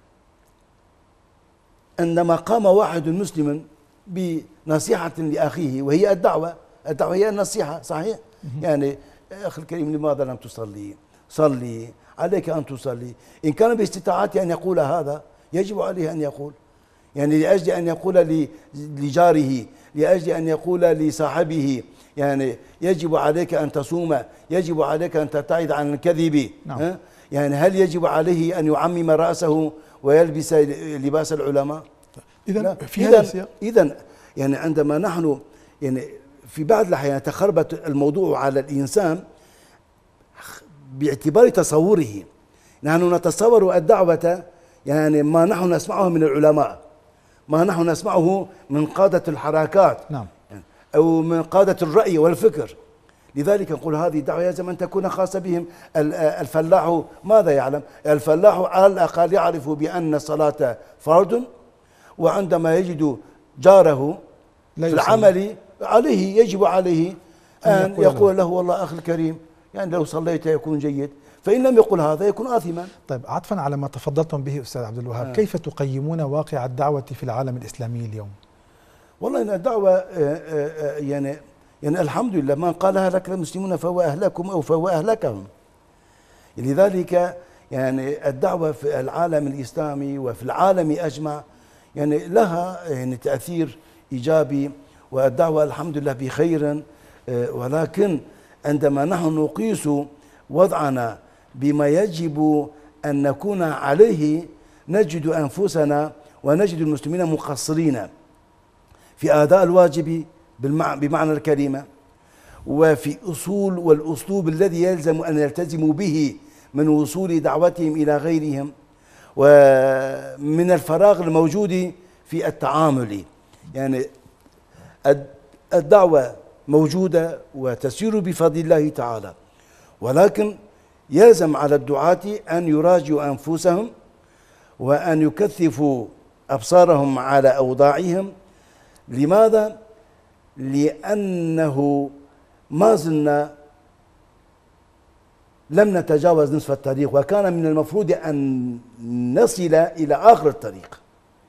عندما قام واحد مسلم بنصيحة لأخيه وهي الدعوة، الدعوة هي النصيحة، صحيح؟ يعني أخي الكريم لماذا لم تصلي؟ صلي، عليك أن تصلي. إن كان باستطاعته أن يقول هذا يجب عليه أن يقول، يعني لأجل أن يقول لجاره، لأجل أن يقول لصاحبه، يعني يجب عليك أن تصوم، يجب عليك أن تبتعد عن الكذب. نعم. يعني هل يجب عليه أن يعمم رأسه ويلبس لباس العلماء؟ إذا في هذا السياق إذا يعني عندما نحن يعني في بعض الأحيان يتخربط الموضوع على الإنسان باعتبار تصوره. نحن نتصور الدعوة يعني ما نحن نسمعه من العلماء، ما نحن نسمعه من قادة الحركات، نعم، أو من قادة الرأي والفكر. لذلك نقول هذه الدعوة يجب أن تكون خاصة بهم. الفلاح ماذا يعلم؟ الفلاح على الأقل يعرف بأن الصلاة فرض، وعندما يجد جاره في العمل عليه يجب عليه أن يقول, يقول له والله أخي الكريم يعني لو صليت يكون جيد، فإن لم يقل هذا يكون آثما. طيب عطفا على ما تفضلتم به أستاذ عبد الوهاب، آه. كيف تقيمون واقع الدعوة في العالم الإسلامي اليوم؟ والله إن الدعوة يعني يعني الحمد لله من قالها لك المسلمون فهو أهلكم أو فهو أهلكهم. لذلك يعني الدعوة في العالم الإسلامي وفي العالم أجمع يعني لها يعني تأثير إيجابي، والدعوة الحمد لله بخير. ولكن عندما نحن نقيس وضعنا بما يجب أن نكون عليه نجد أنفسنا ونجد المسلمين مقصرين في أداء الواجب بمعنى الكلمة، وفي أصول والأسلوب الذي يلزم أن يلتزموا به من وصول دعوتهم إلى غيرهم، ومن الفراغ الموجود في التعامل. يعني الدعوة موجودة وتسير بفضل الله تعالى، ولكن يلزم على الدعاة أن يراجعوا أنفسهم وأن يكثفوا أبصارهم على أوضاعهم. لماذا؟ لأنه ما زلنا لم نتجاوز نصف الطريق، وكان من المفروض أن نصل إلى آخر الطريق.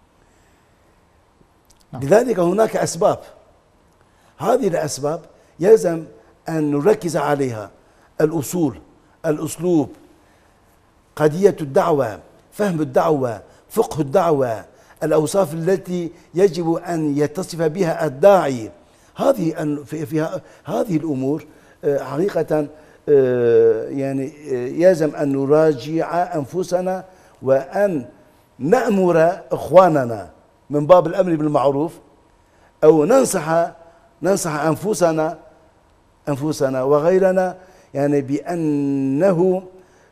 لذلك هناك أسباب، هذه الأسباب يلزم أن نركز عليها: الأصول، الأسلوب، قضية الدعوة، فهم الدعوة، فقه الدعوة، الأوصاف التي يجب أن يتصف بها الداعي. هذه فيها هذه الأمور حقيقة يعني يلزم أن نراجع أنفسنا وأن نأمر إخواننا من باب الأمر بالمعروف، أو ننصح ننصح أنفسنا أنفسنا وغيرنا يعني بأنه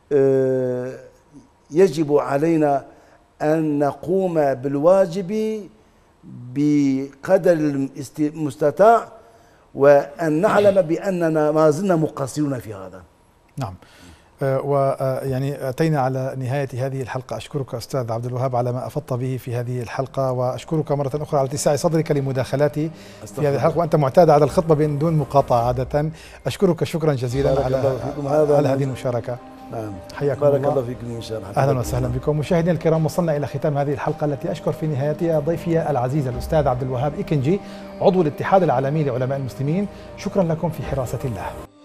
يجب علينا أن نقوم بالواجب بقدر المستطاع، وأن نعلم بأننا ما زلنا مقصرون في هذا. نعم. ويعني أتينا على نهاية هذه الحلقة. أشكرك أستاذ عبد الوهاب على ما أفضت به في هذه الحلقة، وأشكرك مرة أخرى على اتساع صدرك لمداخلاتي في هذه الحلقة، وأنت معتاد على الخطبة من دون مقاطعة عادة. أشكرك شكرا جزيلا على, على هذه المشاركة. نعم، حياكم بارك الله. الله فيكم إن شاء الله. أهلا وسهلا بكم مشاهدينا الكرام. وصلنا إلى ختام هذه الحلقة التي أشكر في نهايتها ضيفي العزيز الأستاذ عبد الوهاب إكنجي، عضو الاتحاد العالمي لعلماء المسلمين. شكرا لكم في حراسة الله.